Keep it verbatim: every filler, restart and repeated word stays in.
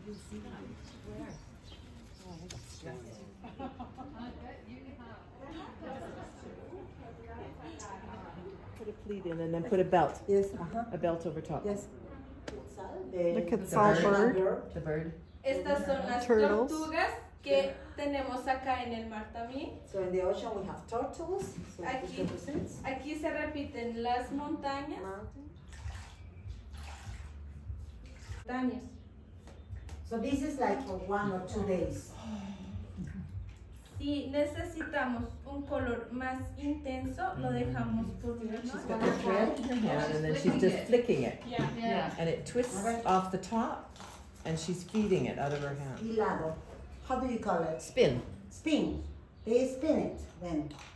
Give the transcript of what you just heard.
didn't see that. Where? Oh, I got stressed. Put a pleat in and then put a belt. Yes, uh-huh. A belt over top. Yes. The quetzal bird. The bird. Estas son las Turtles. tortugas que tenemos acá en el mar también. So in the ocean we have turtles. So Aquí, this represents aquí se repiten las montañas. mountain. Montañas. So this is like for one or two days. Si necesitamos un color más intenso, lo dejamos por una She's noche. got the thread in her hand and then she's just flicking it. Yeah. Yeah. And it twists off the top and she's feeding it out of her hand. Hilado. How do you call it? Spin. Spin. They spin it then.